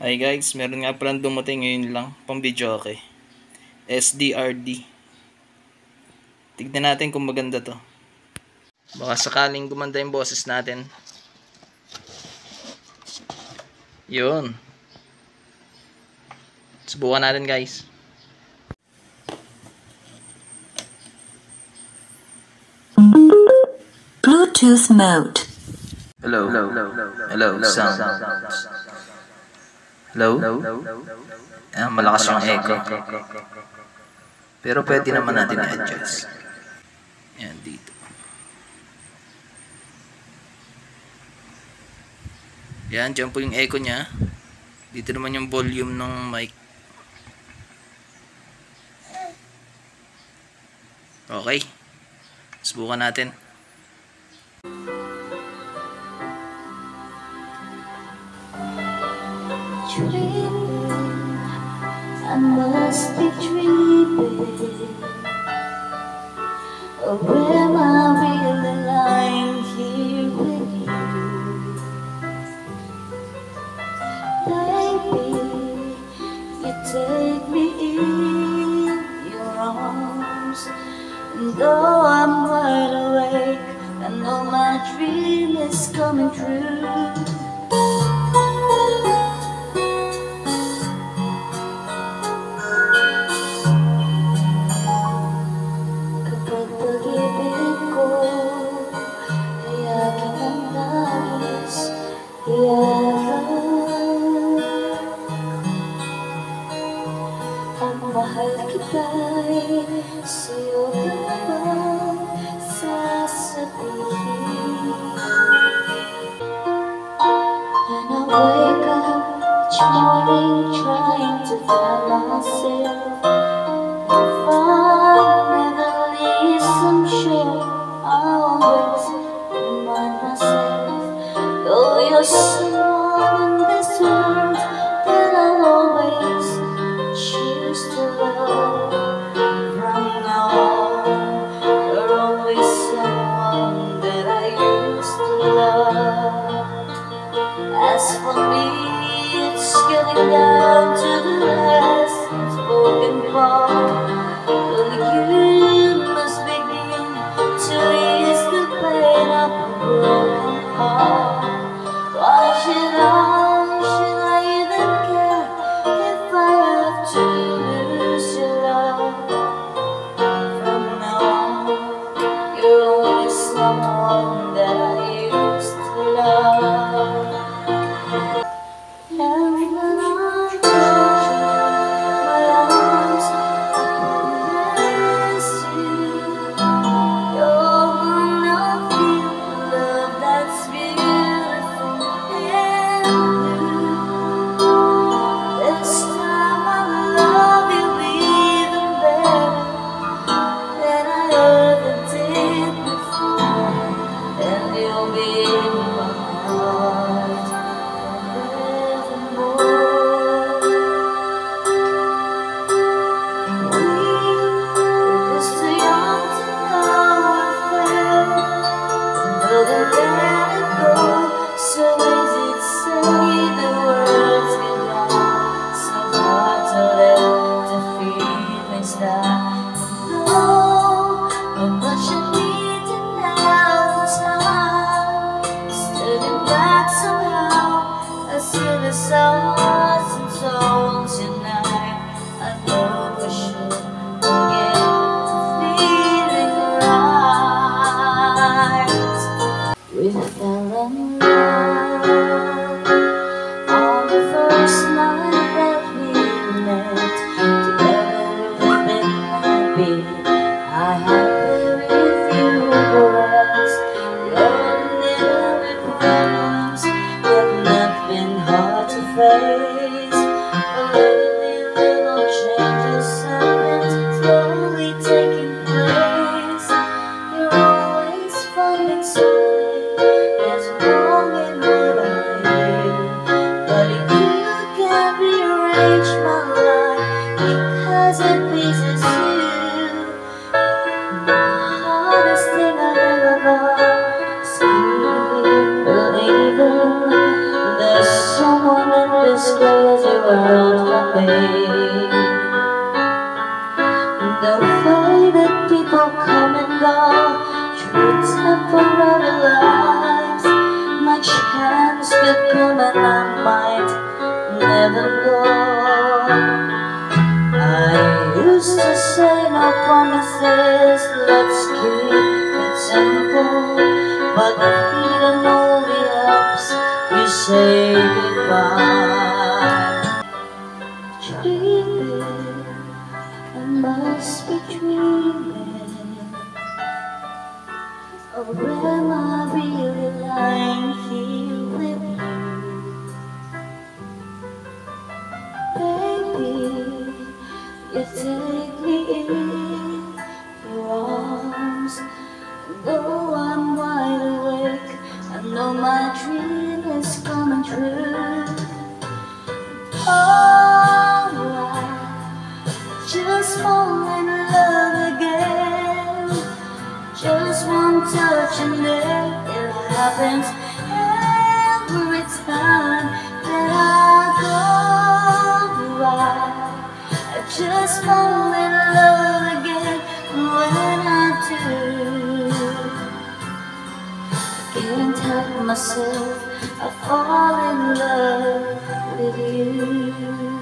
Hi guys, meron nga palang dumating ngayon lang pang videoke. SDRD. Tignan natin kung maganda to. Baka sakaling gumanda yung boses natin. Yun. Subukan natin guys. Bluetooth mode. Hello. Hello. Sound. Hello. Malakas yung echo. Pero pwede naman natin i-adjust. Yan dito. Yan, dyan po yung echo nya. Dito naman yung volume ng mic. Okay. Subukan natin. I must be dreaming, or am I really lying here with you? Baby, you take me in your arms, and though I'm wide awake, I know my dream is coming true. Ang mahal kita'y sa'yo lamang sasabihin. And I wake up each morning trying to find myself. If I never listen, sure I'll always remind myself. Though you're someone in this world that I'll always choose to love. From now on, you're always someone that I used to love. As for me, it's getting down to the last unspoken part. Well, you must begin to ease the pain of a broken heart. Why should I even care if I have to lose your love? From now on, you're only someone that I used to love. And when I close my arms next to you, you're gonna feel love that's beautiful and blue. This time I'll love you even better than I ever did before, and you'll be in my heart forevermore. We were just too young to know our fate, know that let it go. So easy to say the words goodbye, so hard to let the feelings die. Know how much I need to now. The time is turning back somehow. As soon as I wasn't told tonight, I know for sure I'll get to feeling right. We fell in love on the first night that we met. Together we've been happy. I happy with you, but the ordinary problems have not been hard to face. Little changes have been slowly taking place. You're always finding something that's wrong in what I do, but you can't rearrange my life because it pleases you. The hardest thing I ever got is you believing there's someone in this crazy world for me. The way that people come and go through temporary lives, my chance could come and I might never know. I used to say no promises, let's keep it simple, but freedom only helps you say goodbye. Dreaming, I must be dreaming, or am I really lying here with you? Baby, you take me in your arms. Though I'm wide awake, I know my dream is coming true. Oh, I just fall in love again. Just one touch and then it happens every time that I go by. I just fall in love again when I do. I can't help myself, I fall in love with you.